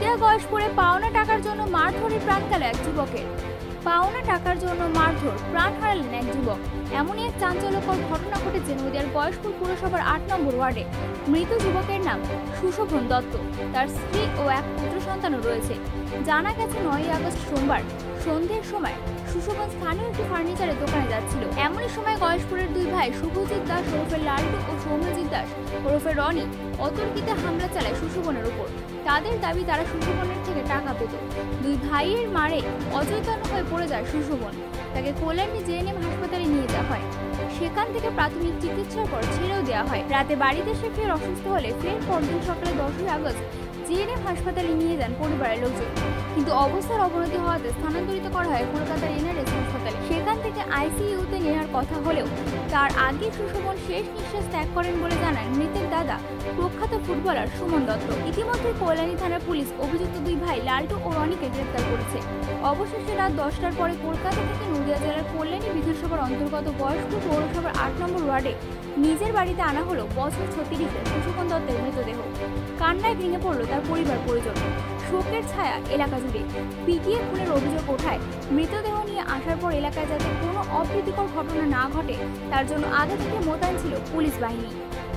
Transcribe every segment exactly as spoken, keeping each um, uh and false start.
নদিয়া গয়েশপুরে পাওনা টাকার জন্য মারধরে প্রাণ গেল এক যুবকের। পাওনা টাকার জন্য মারধর, প্রাণ হারালেন এক যুবক। এমনই এক চাঞ্চল্যকর ঘটনা ঘটেছে নদিয়ার গয়েশপুর পুরসভার আট নম্বর ওয়ার্ডে। মৃত যুবকের নাম সুশোভন দত্ত। তার স্ত্রী ও এক পুত্র সন্তানও রয়েছে। জানা গেছে নয়ই আগস্ট সোমবার সন্ধ্যের সময় সুশোভন স্থানীয় একটি ফার্নিচারের দোকানে যাচ্ছিল। এমনই সময় গয়েশপুরের দুই ভাই শুভজিৎ দাস ওরফে লাল্টু ও সৌম্যজিৎ দাস ওরফে রনি অতর্কিতে হামলা চালায় সুশোভনের উপর। তাদের দাবি তারা সুশোভনের থেকে টাকা পেত। দুই ভাইয়ের মারে অচৈতন্য হয়ে পড়ে যায় সুশোভন। তাকে কল্যাণী জেএনএম হাসপাতালে নিয়ে যাওয়া হয়। সেখান থেকে প্রাথমিক চিকিৎসার পর ছেড়েও দেওয়া হয়। রাতে বাড়িতে এসে ফের অসুস্থ হলে ফের পরদিন সকালে দশই আগস্ট জেএনএম হাসপাতালে নিয়ে যান পরিবারের লোকজন, কিন্তু অবস্থার অবনতি হওয়াতে স্থানান্তরিত করা হয় কলকাতার এনআরএস হাসপাতালে। সেখান থেকে আইসিইউতে নেওয়ার কথা হলেও তার আগে সুশোভন শেষ নিঃশ্বাস ত্যাগ করেন বলে জানান মৃতের দাদা প্রখ্যাত ফুটবলার সুমন দত্ত। ইতিমধ্যে কল্যাণী থানার পুলিশ অভিযুক্ত দুই ভাই লাল্টু ও রনিকে গ্রেপ্তার করেছে। অবশেষে রাত দশটার পরে কলকাতা থেকে নদিয়া জেলার কল্যাণী বিধানসভার অন্তর্গত গয়েশপুর পৌরসভার আট নম্বর ওয়ার্ডে নিজের বাড়িতে আনা হলো বছর ছত্রিশের সুশোভন দত্তের মৃতদেহ। কান্নায় ভেঙে পড়ল তার পরিবার পরিজন। শোকের ছায়া এলাকা জুড়ে। পিটিয়ে খুনের অভিযোগ ওঠায় মৃতদেহ নিয়ে আসার পর এলাকায় যাতে কোনো অপ্রীতিকর ঘটনা না ঘটে তার জন্য আগে থেকে মোতায়েন ছিল পুলিশ বাহিনী।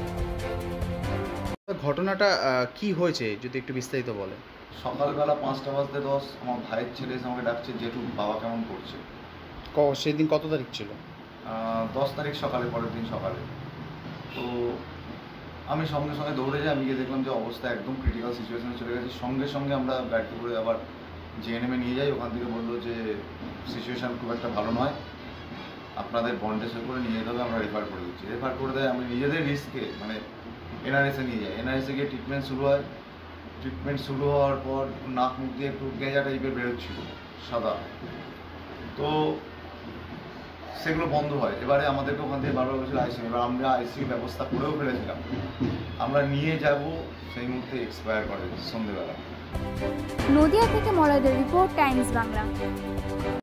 ঘটনাটা কি হয়েছে যদি একটু বিস্তারিত বলেন। সকালবেলা পাঁচটা বাজতে দশ আমার ভাইয়ের ছেলে এসে আমাকে ডাকছে, জেঠু বাবা কেমন করছে। ক সেদিন কত তারিখ ছিল? দশ তারিখ সকালে, পরের দিন সকালে। তো আমি সঙ্গে সঙ্গে দৌড়ে যাই। আমি গিয়ে দেখলাম যে অবস্থা একদম ক্রিটিক্যাল সিচুয়েশনে চলে গেছে। সঙ্গে সঙ্গে আমরা গাড়িতে করে আবার জেএনএমে নিয়ে যাই। ওখান থেকে বললো যে সিচুয়েশান খুব একটা ভালো নয়, আপনাদের বন্ডেসে করে নিয়ে যেতে হবে, আমরা রেফার করে দিচ্ছি। রেফার করে দেয়। আমি নিজেদের রিস্কে মানে এনআরএসে নিয়ে যাই। এনআরএসে গিয়ে ট্রিটমেন্ট শুরু হয়। ট্রিটমেন্ট শুরু হওয়ার পর নাক মুখ দিয়ে একটু গেঁজা টাইপের বেরোচ্ছিল সাদা, তো সেগুলো বন্ধ হয়। এবারে আমাদেরকে ওখান থেকে বারবার বলছিল আইসিইউ। এবার আমরা আইসিইউ ব্যবস্থা করেও ফেলেছিলাম। আমরা নিয়ে যাব, সেই মুহূর্তে এক্সপায়ার করে সন্ধ্যেবেলা। নদিয়া থেকে মলয়দের রিপোর্ট, টাইমস বাংলা।